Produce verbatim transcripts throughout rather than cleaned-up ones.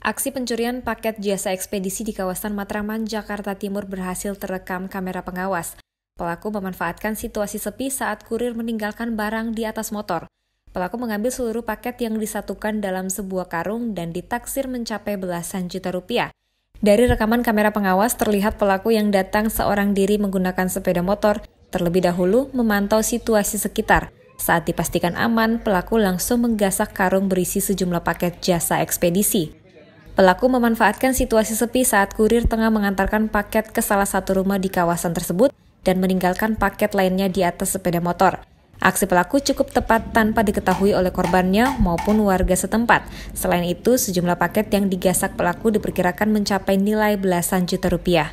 Aksi pencurian paket jasa ekspedisi di kawasan Matraman, Jakarta Timur berhasil terekam kamera pengawas. Pelaku memanfaatkan situasi sepi saat kurir meninggalkan barang di atas motor. Pelaku mengambil seluruh paket yang disatukan dalam sebuah karung dan ditaksir mencapai belasan juta rupiah. Dari rekaman kamera pengawas terlihat pelaku yang datang seorang diri menggunakan sepeda motor, terlebih dahulu memantau situasi sekitar. Saat dipastikan aman, pelaku langsung menggasak karung berisi sejumlah paket jasa ekspedisi. Pelaku memanfaatkan situasi sepi saat kurir tengah mengantarkan paket ke salah satu rumah di kawasan tersebut dan meninggalkan paket lainnya di atas sepeda motor. Aksi pelaku cukup tepat tanpa diketahui oleh korbannya maupun warga setempat. Selain itu, sejumlah paket yang digasak pelaku diperkirakan mencapai nilai belasan juta rupiah.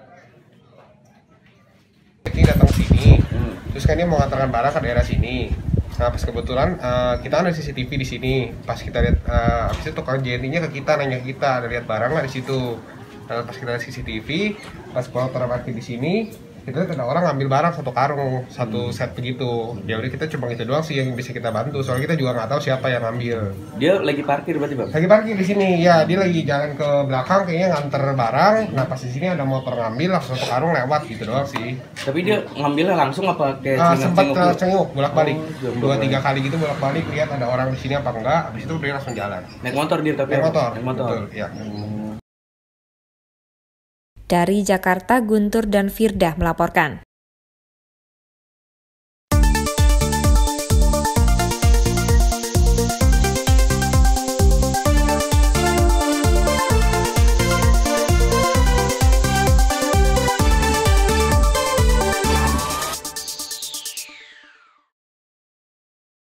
Ini datang sini, terus kan dia mau ngantarkan barang ke daerah sini. Nah, pas kebetulan uh, kita ada C C T V di sini. Pas kita lihat, uh, habis itu tukang J N T-nya ke kita, nanya ke kita, ada lihat barang nggak di situ. Nah, pas kita lihat C C T V, pas motor parkir di sini, kita lihat ada orang ngambil barang satu karung, satu set begitu. Ya udah kita cuma itu doang sih yang bisa kita bantu. Soalnya kita juga nggak tahu siapa yang ngambil. Dia lagi parkir berarti, Bang? Lagi parkir di sini, ya dia lagi jalan ke belakang kayaknya nganter barang. Nah pas di sini ada motor ngambil, langsung satu karung lewat gitu doang sih. Tapi dia ngambilnya langsung apa kayak Uh, sempat cengok cenguk bolak-balik, oh, dua tiga kali gitu bolak-balik lihat ada orang di sini apa enggak, habis itu dia langsung jalan. Naik motor dia tapi Naik motor, naik motor. betul, ya. Dari Jakarta, Guntur dan Firdah melaporkan.